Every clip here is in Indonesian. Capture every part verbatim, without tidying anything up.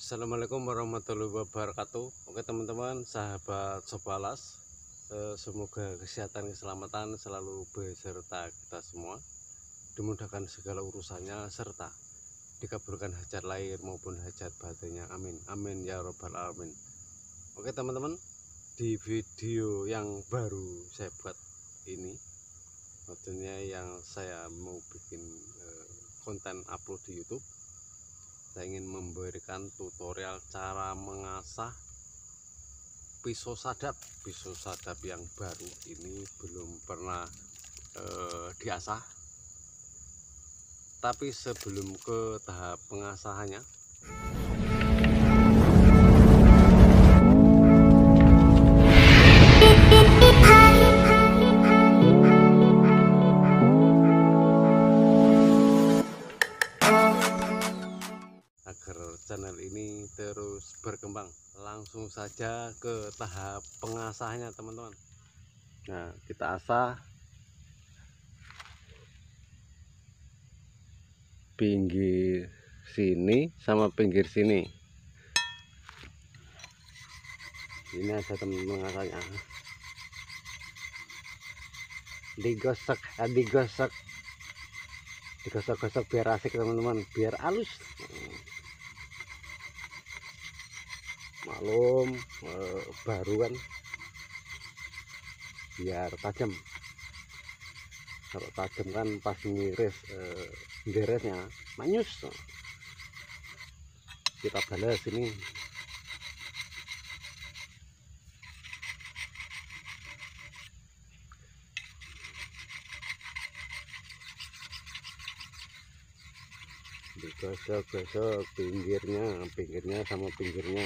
Assalamualaikum warahmatullahi wabarakatuh. Oke teman-teman, sahabat Sobalas, eh, semoga kesehatan keselamatan selalu beserta kita semua, dimudahkan segala urusannya serta dikabulkan hajat lahir maupun hajat batinnya, amin amin ya robbal alamin. Oke teman-teman, di video yang baru saya buat ini, maksudnya yang saya mau bikin eh, konten upload di YouTube, saya ingin memberikan tutorial cara mengasah pisau sadap. Pisau sadap yang baru ini belum pernah eh, diasah, tapi sebelum ke tahap pengasahannya, agar channel ini terus berkembang, langsung saja ke tahap pengasahannya teman-teman. Nah, kita asah pinggir sini sama pinggir sini. Ini ada teman-teman asahnya, digosok digosok digosok-gosok biar asik teman-teman, biar halus. Maklum eh, baru kan, biar tajam. Kalau tajam kan pas ngiris eh, geresnya manyus. Kita balas ini. Digosok-gosok pinggirnya, pinggirnya sama pinggirnya.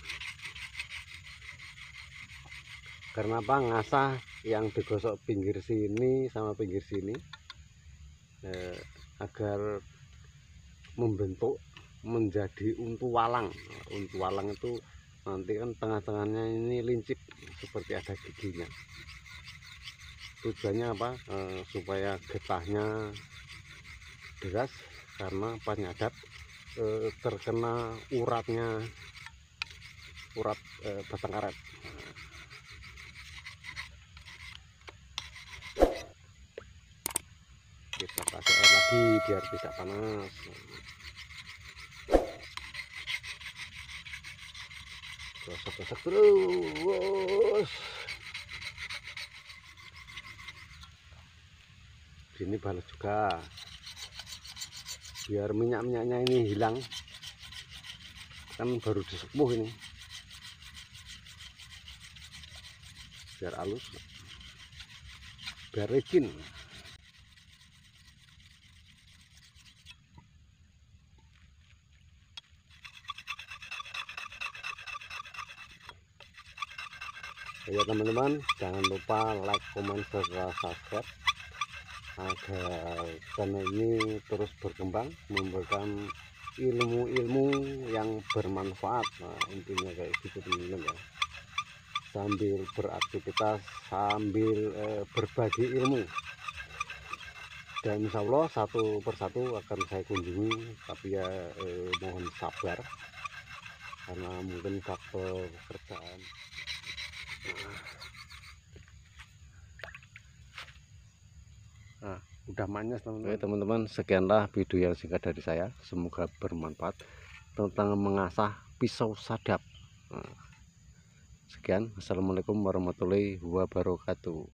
Karena apa? Ngasah yang digosok pinggir sini sama pinggir sini eh, agar membentuk menjadi untu walang. Untu walang itu nanti kan tengah-tengahnya ini lincip seperti ada giginya. Tujuannya apa? Eh, supaya getahnya deras, karena penyadap eh, terkena uratnya, urat eh, batang karet. Kita kasih air lagi biar tidak panas. Gosok-gosok terus. Sini balas juga biar minyak-minyaknya ini hilang, kan baru disepuh ini, biar halus, biar licin. Ya teman-teman, jangan lupa like, komen, serta subscribe agar channel ini terus berkembang, memberikan ilmu-ilmu yang bermanfaat. Nah, intinya kayak gitu teman-teman ya, sambil beraktivitas, sambil eh, berbagi ilmu, dan insya Allah satu persatu akan saya kunjungi, tapi ya eh, mohon sabar karena mungkin faktor kerjaan. Nah, udah manis teman-teman. Oke teman-teman, sekianlah video yang singkat dari saya, semoga bermanfaat tentang mengasah pisau sadap. Nah, sekian, assalamualaikum warahmatullahi wabarakatuh.